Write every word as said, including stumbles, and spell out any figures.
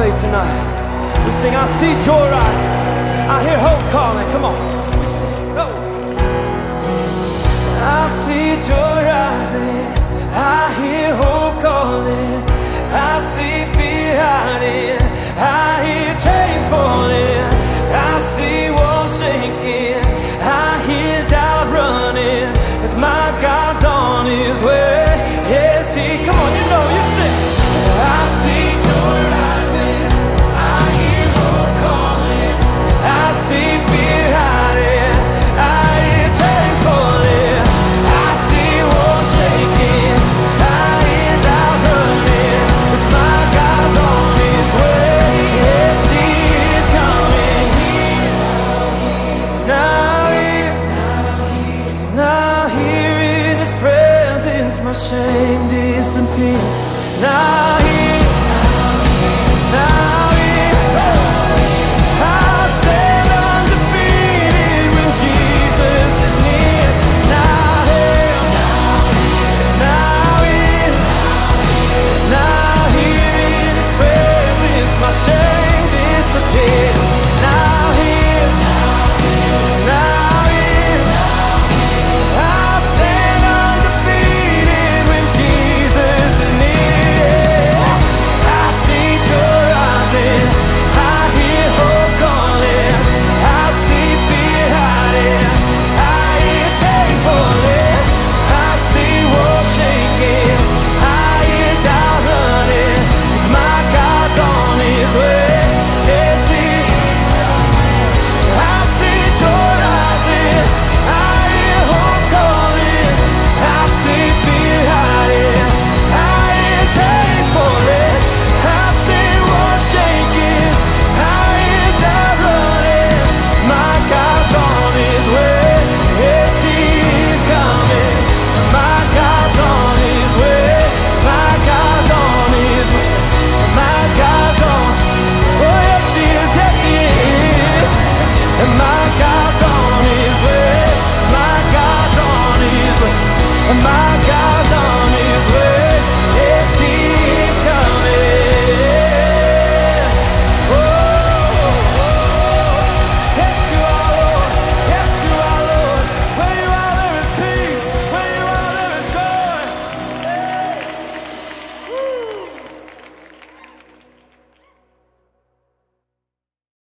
faith tonight. We sing, I see joy rising, I hear hope calling. Come on, we sing, go. I see joy rising, I hear hope calling. I see fear hiding, I hear chains falling. I see walls shaking, I hear doubt running. As my God's on his way. Yes, he, come on, you know, you sing. I see joy rising, I hear hope calling. I see fear hiding, I hear chains falling. I see walls shaking, I hear doubt running. As my God's on his way. Yes, he is coming. Now here, now here in his presence, my shame disappears. Now here, now here, I stand undefeated when Jesus is near. Now here, now here, now here in his presence, my shame disappears. Now here, now here, I stand undefeated when Jesus is near. I see joy rising, I hear hope calling. I see fear hiding, I hear chains falling. I see walls shaking, I hear doubt running. As my God's on his way. Yes, he is coming. I see joy rising, I hear hope calling. I see fear hiding, I hear chains falling. I see walls shaking, I hear doubt running. My God's on his way. Yes, he is coming. My God's on his way. My God's on his way. My God's on. Oh, yes, he is. Yes, he is. And my God's on his way. My God's on his way. My